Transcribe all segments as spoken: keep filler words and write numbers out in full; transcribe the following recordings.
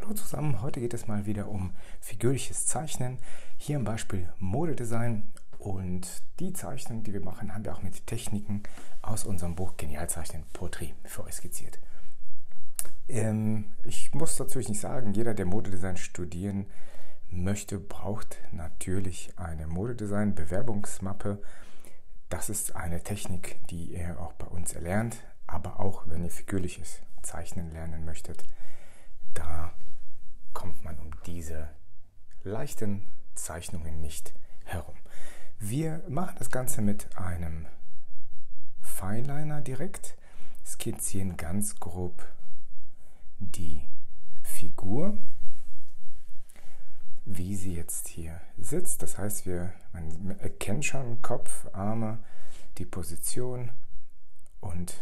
Hallo zusammen, heute geht es mal wieder um figürliches Zeichnen. Hier im Beispiel Modedesign, und die Zeichnung, die wir machen, haben wir auch mit Techniken aus unserem Buch Genialzeichnen Porträt für euch skizziert. Ähm, ich muss natürlich nicht sagen, jeder, der Modedesign studieren möchte, braucht natürlich eine Modedesign-Bewerbungsmappe. Das ist eine Technik, die ihr auch bei uns erlernt, aber auch wenn ihr figürliches Zeichnen lernen möchtet, da kommt man um diese leichten Zeichnungen nicht herum. Wir machen das Ganze mit einem Fineliner direkt, skizzieren ganz grob die Figur, wie sie jetzt hier sitzt. Das heißt, wir, man erkennt schon Kopf, Arme, die Position und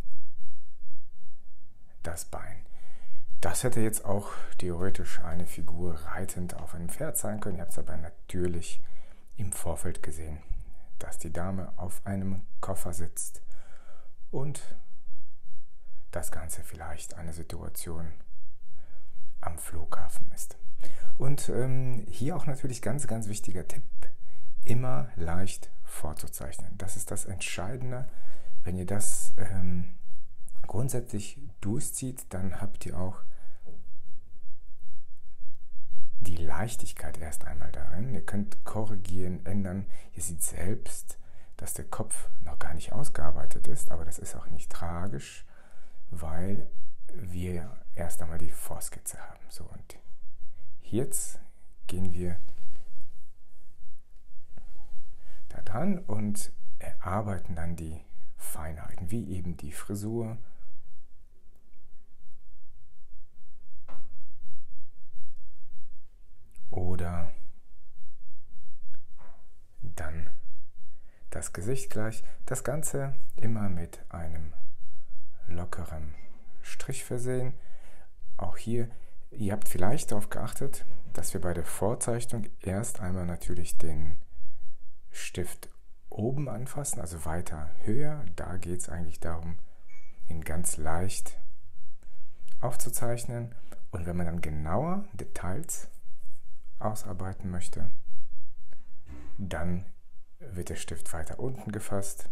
das Bein. Das hätte jetzt auch theoretisch eine Figur reitend auf einem Pferd sein können. Ihr habt es aber natürlich im Vorfeld gesehen, dass die Dame auf einem Koffer sitzt und das Ganze vielleicht eine Situation am Flughafen ist. Und ähm, hier auch natürlich ganz, ganz wichtiger Tipp, immer leicht vorzuzeichnen. Das ist das Entscheidende. Wenn ihr das ähm, grundsätzlich durchzieht, dann habt ihr auch die Leichtigkeit erst einmal darin. Ihr könnt korrigieren, ändern. Ihr seht selbst, dass der Kopf noch gar nicht ausgearbeitet ist, aber das ist auch nicht tragisch, weil wir erst einmal die Vorskizze haben. So, und jetzt gehen wir da dran und erarbeiten dann die Feinheiten, wie eben die Frisur, oder dann das Gesicht gleich. Das Ganze immer mit einem lockeren Strich versehen. Auch hier, ihr habt vielleicht darauf geachtet, dass wir bei der Vorzeichnung erst einmal natürlich den Stift oben anfassen, also weiter höher. Da geht es eigentlich darum, ihn ganz leicht aufzuzeichnen. Und wenn man dann genauer Details ausarbeiten möchte, dann wird der Stift weiter unten gefasst.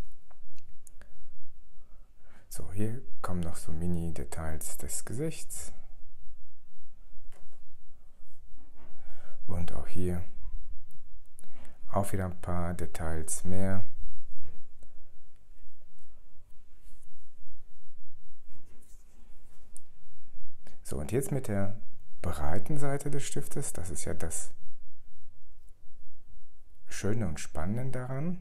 So, hier kommen noch so Mini-Details des Gesichts. Und auch hier auch wieder ein paar Details mehr. So, und jetzt mit der breiten Seite des Stiftes, das ist ja das Schöne und Spannende daran,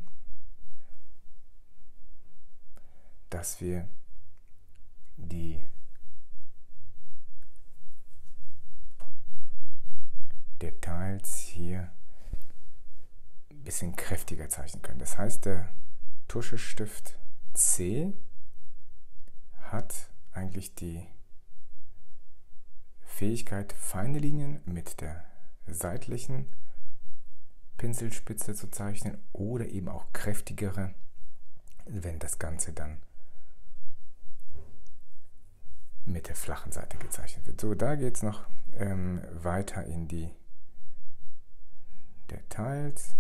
dass wir die Details hier ein bisschen kräftiger zeichnen können. Das heißt, der Tuschestift C hat eigentlich die Fähigkeit, feine Linien mit der seitlichen Pinselspitze zu zeichnen oder eben auch kräftigere, wenn das Ganze dann mit der flachen Seite gezeichnet wird. So, da geht es noch ähm, weiter in die Details.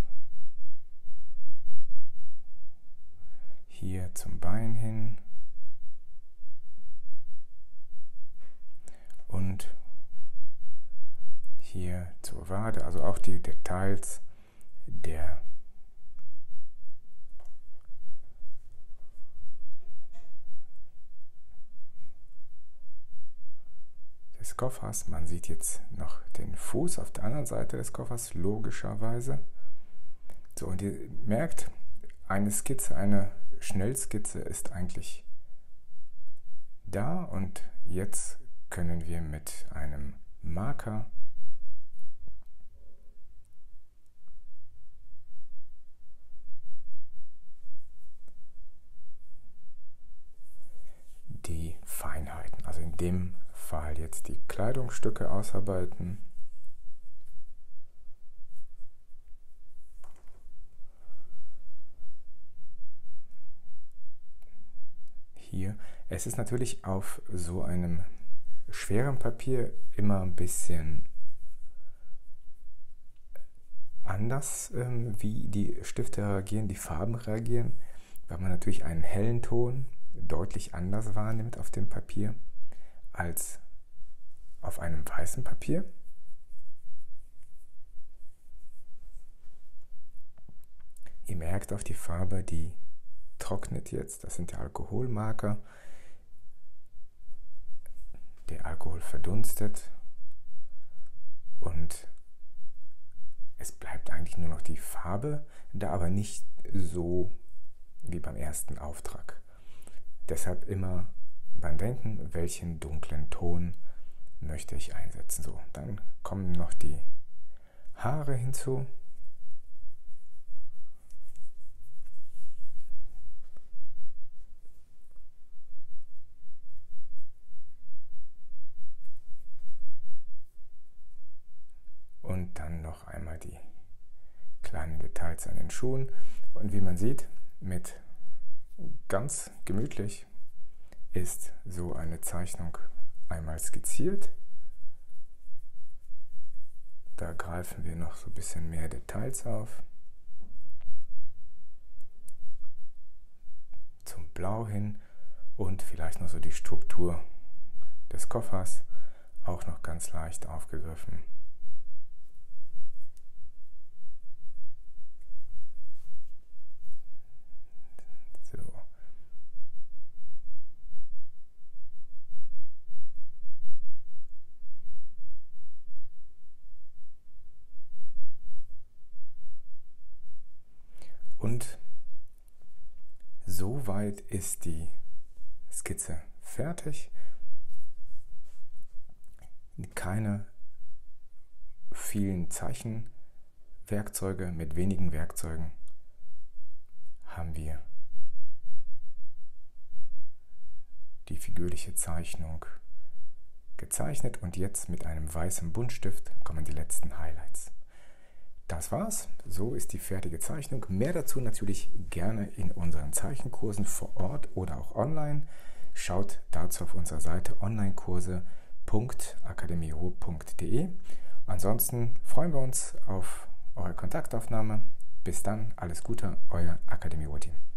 Hier zum Bein hin und hier zur Wade, also auch die Details der des Koffers. Man sieht jetzt noch den Fuß auf der anderen Seite des Koffers, logischerweise. So, und ihr merkt, eine Skizze, eine Schnellskizze ist eigentlich da, und jetzt können wir mit einem Marker die Feinheiten, also in dem Fall jetzt die Kleidungsstücke ausarbeiten. Hier, es ist natürlich auf so einem schwerem Papier immer ein bisschen anders, ähm, wie die Stifte reagieren, die Farben reagieren, weil man natürlich einen hellen Ton deutlich anders wahrnimmt auf dem Papier als auf einem weißen Papier. Ihr merkt auf die Farbe, die trocknet jetzt, das sind die Alkoholmarker. Der Alkohol verdunstet und es bleibt eigentlich nur noch die Farbe, da aber nicht so wie beim ersten Auftrag. Deshalb immer beim Denken, welchen dunklen Ton möchte ich einsetzen. So, dann kommen noch die Haare hinzu. Und dann noch einmal die kleinen Details an den Schuhen. Und wie man sieht, mit ganz gemütlich ist so eine Zeichnung einmal skizziert. Da greifen wir noch so ein bisschen mehr Details auf. Zum Blau hin und vielleicht noch so die Struktur des Koffers, auch noch ganz leicht aufgegriffen. Und soweit ist die Skizze fertig. Keine vielen Zeichenwerkzeuge, mit wenigen Werkzeugen haben wir die figürliche Zeichnung gezeichnet und jetzt mit einem weißen Buntstift kommen die letzten Highlights. Das war's, so ist die fertige Zeichnung. Mehr dazu natürlich gerne in unseren Zeichenkursen vor Ort oder auch online. Schaut dazu auf unserer Seite onlinekurse punkt akademio punkt de. Ansonsten freuen wir uns auf eure Kontaktaufnahme. Bis dann, alles Gute, euer Akademio-Team.